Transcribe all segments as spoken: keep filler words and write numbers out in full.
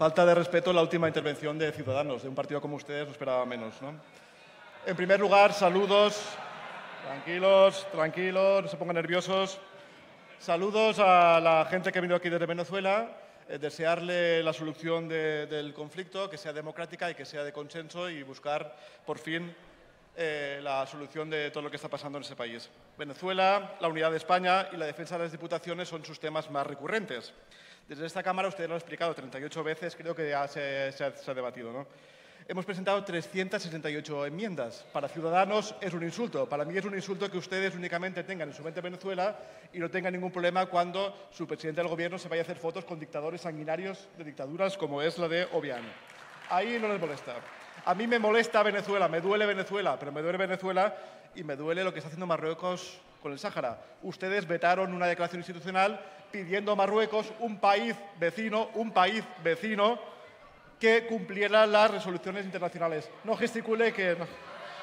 Falta de respeto la última intervención de Ciudadanos. De un partido como ustedes no esperaba menos, ¿no? En primer lugar, saludos. Tranquilos, tranquilos, no se pongan nerviosos. Saludos a la gente que ha venido aquí desde Venezuela. Eh, desearle la solución de, del conflicto, que sea democrática y que sea de consenso y buscar, por fin, eh, la solución de todo lo que está pasando en ese país. Venezuela, la unidad de España y la defensa de las diputaciones son sus temas más recurrentes. Desde esta Cámara, ustedes lo han explicado treinta y ocho veces, creo que ya se, se, ha, se ha debatido, ¿no? Hemos presentado trescientas sesenta y ocho enmiendas. Para Ciudadanos es un insulto. Para mí es un insulto que ustedes únicamente tengan en su mente Venezuela y no tengan ningún problema cuando su presidente del Gobierno se vaya a hacer fotos con dictadores sanguinarios de dictaduras como es la de Obiang. Ahí no les molesta. A mí me molesta Venezuela, me duele Venezuela, pero me duele Venezuela y me duele lo que está haciendo Marruecos con el Sáhara. Ustedes vetaron una declaración institucional pidiendo a Marruecos, un país vecino, un país vecino, que cumpliera las resoluciones internacionales. No gesticule que... No.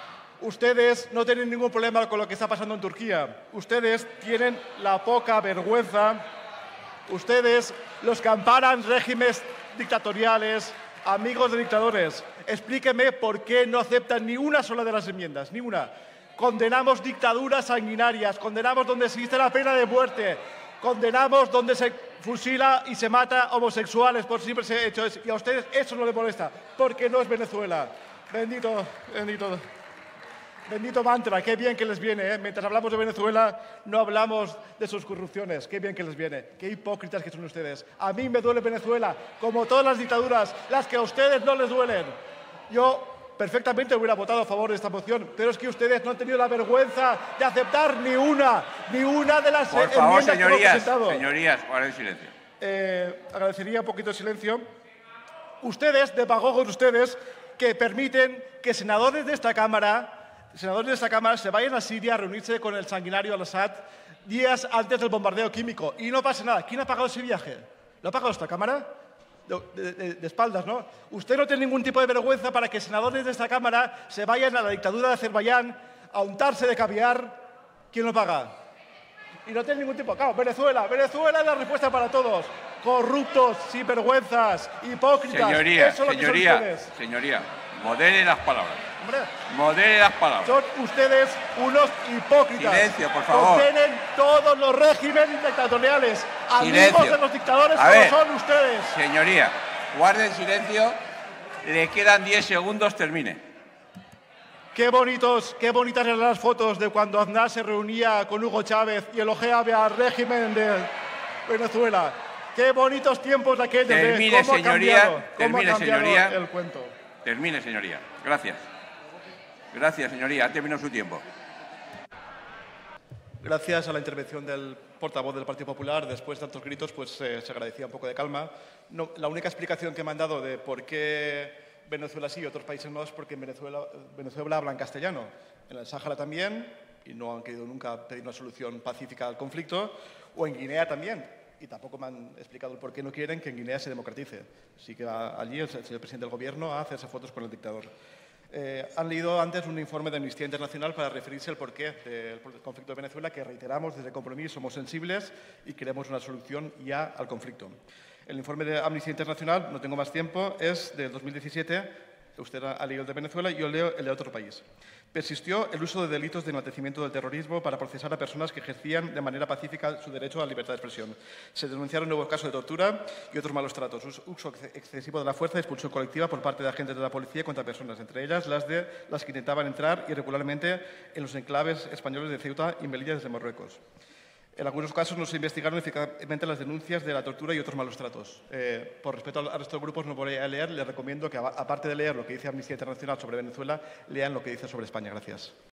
Ustedes no tienen ningún problema con lo que está pasando en Turquía. Ustedes tienen la poca vergüenza. Ustedes, los que amparan regímenes dictatoriales, amigos de dictadores, explíqueme por qué no aceptan ni una sola de las enmiendas, ni una. Condenamos dictaduras sanguinarias, condenamos donde existe la pena de muerte, condenamos donde se fusila y se mata a homosexuales por simple hecho. Y a ustedes eso no les molesta, porque no es Venezuela. Bendito, bendito, bendito mantra, qué bien que les viene, ¿eh? Mientras hablamos de Venezuela, no hablamos de sus corrupciones. Qué bien que les viene, qué hipócritas que son ustedes. A mí me duele Venezuela, como todas las dictaduras, las que a ustedes no les duelen. Yo perfectamente hubiera votado a favor de esta moción, pero es que ustedes no han tenido la vergüenza de aceptar ni una, ni una de las Por enmiendas favor, que hemos señorías, presentado. señorías, guarden silencio. Eh, agradecería un poquito de silencio. Ustedes, demagogos ustedes, que permiten que senadores de esta Cámara, senadores de esta Cámara se vayan a Siria a reunirse con el sanguinario al-Assad días antes del bombardeo químico y no pasa nada. ¿Quién ha pagado ese viaje? ¿Lo ha pagado esta Cámara? De, de, de espaldas, ¿no? Usted no tiene ningún tipo de vergüenza para que senadores de esta Cámara se vayan a la dictadura de Azerbaiyán a untarse de caviar. ¿Quién lo paga? Y no tiene ningún tipo. Claro, Venezuela. Venezuela es la respuesta para todos. Corruptos, sinvergüenzas, hipócritas. Señoría, Eso es lo que son señoría, ustedes. señoría, modere las palabras. Hombre, Modere las palabras. son ustedes unos hipócritas. Silencio, por favor. Contienen todos los regímenes dictatoriales. Amigos Silencio. de los dictadores A como ver, son ustedes. Señoría, guarden silencio. Le quedan diez segundos, termine. Qué bonitos, qué bonitas eran las fotos de cuando Aznar se reunía con Hugo Chávez y elogiaba al régimen de Venezuela. Qué bonitos tiempos aquellos. Termine, de cómo ha señoría, cambiado, cómo termine, ha cambiado señoría. el cuento. Termine, señoría. Gracias. Gracias, señoría. Ha terminado su tiempo. Gracias a la intervención del portavoz del Partido Popular, después de tantos gritos, pues eh, se agradecía un poco de calma. No, la única explicación que me han dado de por qué Venezuela sí y otros países no es porque en Venezuela, Venezuela hablan castellano. En el Sáhara también, y no han querido nunca pedir una solución pacífica al conflicto, o en Guinea también. Y tampoco me han explicado el por qué no quieren que en Guinea se democratice. Así que va allí el señor presidente del Gobierno a hacerse fotos con el dictador. Eh, han leído antes un informe de Amnistía Internacional para referirse al porqué del conflicto de Venezuela, que reiteramos desde Compromís somos sensibles y queremos una solución ya al conflicto. El informe de Amnistía Internacional, no tengo más tiempo, es del dos mil diecisiete. Usted ha leído el de Venezuela, yo leo el de otro país. Persistió el uso de delitos de enaltecimiento del terrorismo para procesar a personas que ejercían de manera pacífica su derecho a la libertad de expresión. Se denunciaron nuevos casos de tortura y otros malos tratos, uso excesivo de la fuerza y expulsión colectiva por parte de agentes de la policía contra personas, entre ellas las de las que intentaban entrar irregularmente en los enclaves españoles de Ceuta y Melilla desde Marruecos. En algunos casos no se investigaron eficazmente las denuncias de la tortura y otros malos tratos. Eh, por respeto al resto de grupos no voy a leer, les recomiendo que, aparte de leer lo que dice Amnistía Internacional sobre Venezuela, lean lo que dice sobre España. Gracias.